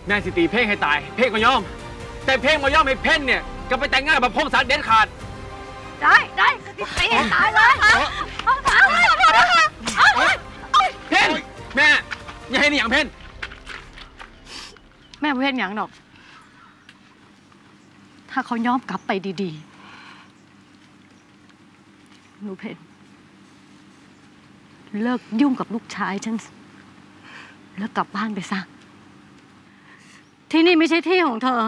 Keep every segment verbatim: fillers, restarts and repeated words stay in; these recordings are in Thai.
แม่สิตีเพ่งให้ตายเพ่งก็ยอมแต่เพ่งมายอมให้เพ่นเนี่ยก็ไปแต่งงานกับพงศาเด็ดขาดได้ได้ตีให้ตายเลยเพ่นแม่อย่าให้นี่อย่างเพ่นแม่เพ่นอย่างหรอกถ้าเขายอมกลับไปดีๆหนูเพ่นเลิกยุ่งกับลูกชายฉันแล้วกลับบ้านไปซะที่นี่ไม่ใช่ที่ของเธอ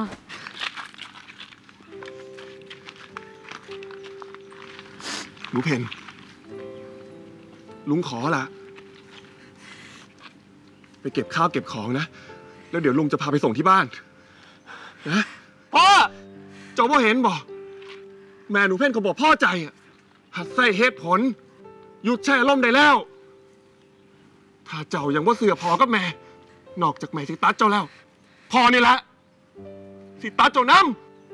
หนูเพนลุงขอละไปเก็บข้าวเก็บของนะแล้วเดี๋ยวลุงจะพาไปส่งที่บ้านนะพ่อเจ้าพ่อเห็นบอกแม่หนูเพนเขาบอกพ่อใจอ่ะหัดใส่เหตุผลหยุดแช่ล่มได้แล้วถ้าเจ้ายังว่าเสือพอกับแม่นอกจากแม่สิตัดเจ้าแล้วพอนี่แหละสิตัดเจ้าน้ำ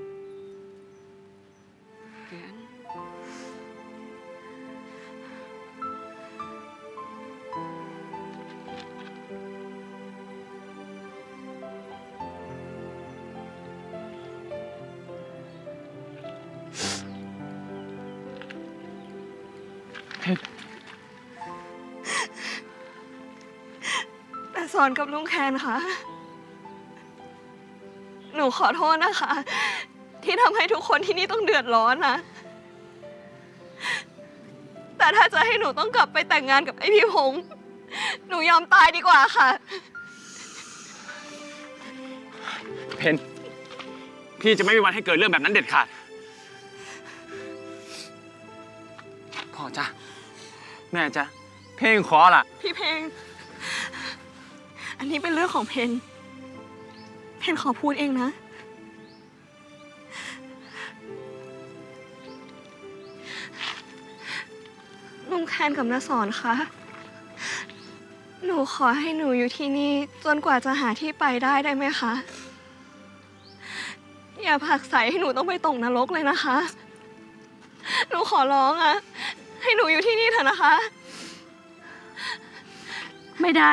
แต่สอนกับลุงแคนค่ะหนูขอโทษนะคะที่ทำให้ทุกคนที่นี่ต้องเดือดร้อนนะแต่ถ้าจะให้หนูต้องกลับไปแต่งงานกับไอพี่พงษ์หนูยอมตายดีกว่าค่ะเพนพี่จะไม่มีวันให้เกิดเรื่องแบบนั้นเด็ดขาดพ่อจ้ะแม่จ้ะเพลงขอล่ะพี่เพลงอันนี้เป็นเรื่องของเพนเพนขอพูดเองนะลุงแคนกับน้าสอนคะหนูขอให้หนูอยู่ที่นี่จนกว่าจะหาที่ไปได้ได้ไหมคะอย่าผลักใส่ให้หนูต้องไปตกนรกเลยนะคะหนูขอร้องอะให้หนูอยู่ที่นี่เถอะนะคะไม่ได้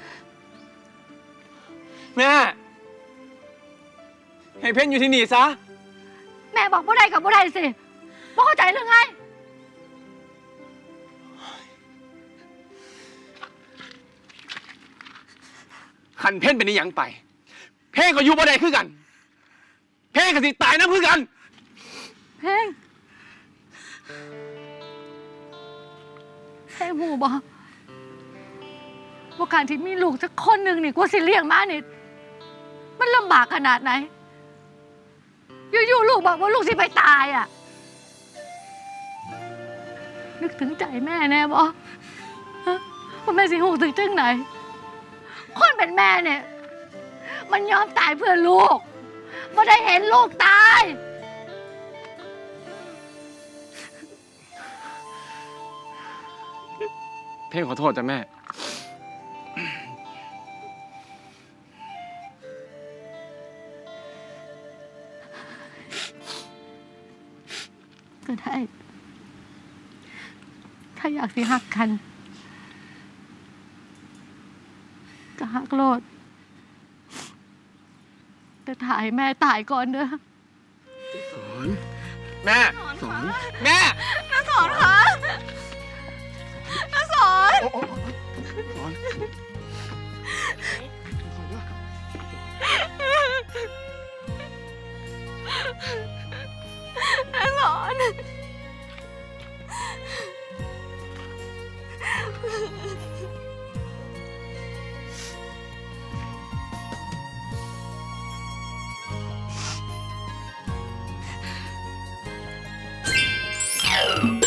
แม่ให้เพ่นอยู่ที่นี่ซะแม่บอกบ่ได้กับบ่ได้สิบ่เข้าใจเรื่องไงขันเพ่นเป็นนิยังไปเพ่งก็อยู่บ่ได้คือกันเพ่งก็สิตายน้ำคือกันเพ่งเพ่งหูบอกว่าการที่มีลูกสักคนหนึ่งนี่กูสิเลี้ยงมานี่มันลำบากขนาดไหนอยู่ๆลูกบอกว่าลูกสิไปตายอ่ะนึกถึงใจแม่แน่บอกว่าแม่สิหูถึงจังไหนคนเป็นแม่เนี่ยมันยอมตายเพื่อลูกไม่ได้เห็นลูกตายเพ่งขอโทษจ้ะแม่ก็ได้ถ้าอยากสิหักกันก็หักโลดแต่ถ่ายแม่ตายก่อนเด้อสอนแม่สอนแม่น้าสอนคะน้าสอนสอนน้าสอน Oh